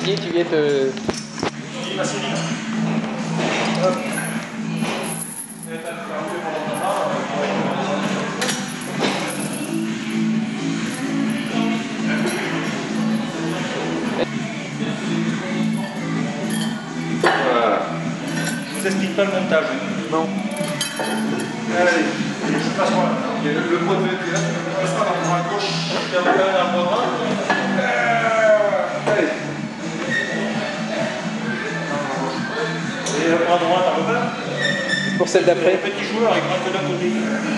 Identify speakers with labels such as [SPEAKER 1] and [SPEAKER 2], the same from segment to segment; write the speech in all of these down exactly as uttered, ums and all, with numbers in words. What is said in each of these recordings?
[SPEAKER 1] Didier, tu viens te...
[SPEAKER 2] Voilà. Je vous explique pas le montage.
[SPEAKER 1] Non.
[SPEAKER 2] Allez, je passe moi. Il y a le poids de V P là. On passera dans le bras gauche. Il y a le bras dans le bras droit. Allez. Et le bras droit, t'as repère?
[SPEAKER 1] Pour celle d'après.
[SPEAKER 2] Petit joueur avec un peu d'un côté.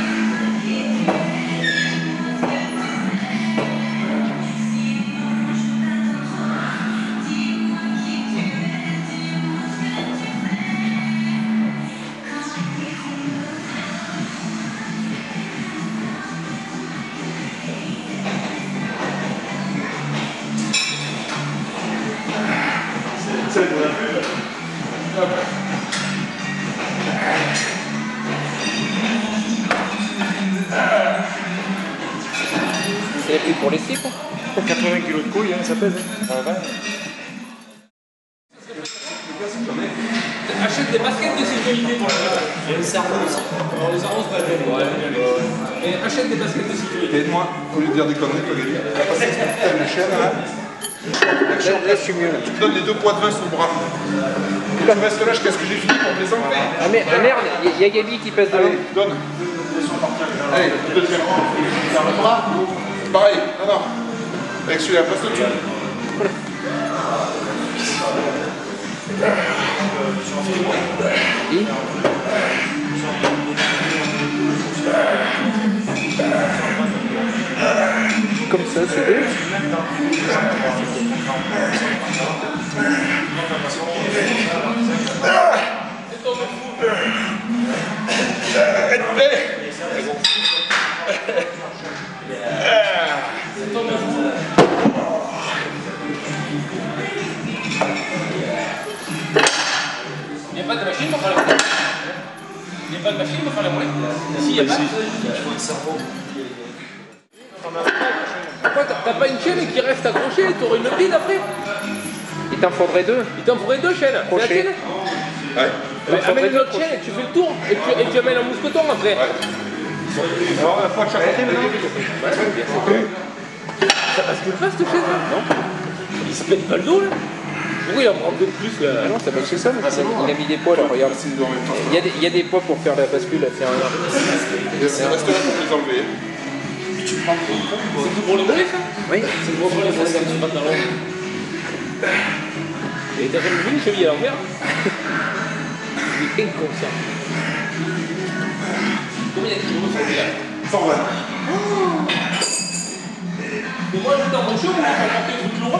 [SPEAKER 2] C'est pour la pub. Hop.
[SPEAKER 1] C'est la pub pour les cibles.
[SPEAKER 2] quatre-vingts kilos de couilles, hein, ça pèse. Hein. Ah, ouais.
[SPEAKER 3] Achète des baskets de sécurité pour la et les sarraux aussi. Alors les sarraux c'est pas bien. Ouais, mais achète des baskets de sécurité.
[SPEAKER 4] Aide-moi, au lieu de dire des conneries, toi, Gabi. On va passer ce putain de chaîne là.
[SPEAKER 1] Là, là, je suis mieux. Là.
[SPEAKER 4] Tu me donnes les deux poids de vin sous le bras. Et tu restes là jusqu'à ce que j'ai fini pour me les enlever.
[SPEAKER 1] Ah, mais, ah merde, il y, y a Gabi qui passe devant.
[SPEAKER 4] Allez, donne. Allez, le deuxième. Dans le bras. Pareil, non, non. Avec celui-là, passe le dessus.
[SPEAKER 1] Et comme ça, c'est deux.
[SPEAKER 3] Il n'y a pas de machine pour faire la moelle. Il n'y a pas de machine pour faire la moelle. Si, il n'y a pas. Il faut un cerveau. Pourquoi t'as pas une chaîne qui reste accrochée? T'aurais une bride après?
[SPEAKER 1] Il t'en faudrait deux.
[SPEAKER 3] Il t'en faudrait deux chaînes. C'est la tienne?
[SPEAKER 4] Ouais.
[SPEAKER 3] Mais amène une autre chaîne et tu fais le tour. Et tu, et tu amènes un mousqueton après.
[SPEAKER 4] Ouais.
[SPEAKER 2] Alors, la fois de chaque côté maintenant.
[SPEAKER 3] Ça bascule pas cette chaîne là? Non. Il se pète pas le dos là? Pourquoi il en prend deux de plus là?
[SPEAKER 1] Ah non, ça bascule ça, mais il, a, il a mis des poids là, regarde. Il y a des, il y a des poids pour faire la bascule là, tiens, regarde.
[SPEAKER 4] Il reste là pour les enlever.
[SPEAKER 3] C'est tout pour les mollets ça?
[SPEAKER 1] Oui.
[SPEAKER 3] C'est pour les mollets quand tu vas dans l'eau. Et t'as jamais vu une cheville à l'envers? Il est inconscient. Combien de kilos sont là?
[SPEAKER 4] cent vingt.
[SPEAKER 3] Mais moi je t'en mon chaud, moi je vais porter le truc lourd.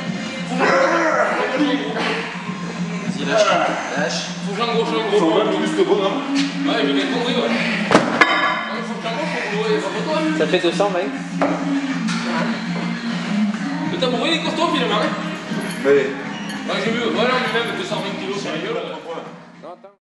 [SPEAKER 3] Vas-y, lâche. Lâche. Faut que j'engauche un gros.
[SPEAKER 4] cent vingt plus de bonhomme.
[SPEAKER 3] Ouais, j'ai bien compris, ouais. Il faut que j'engauche un gros. Pas toi.
[SPEAKER 1] Ça fait deux cents, mec.
[SPEAKER 3] Le tabouret il est costaud finalement.
[SPEAKER 4] Mais.
[SPEAKER 3] Ouais, j'ai vu. Voilà, même deux cent vingt kilos, sérieux là.
[SPEAKER 1] Non, attends.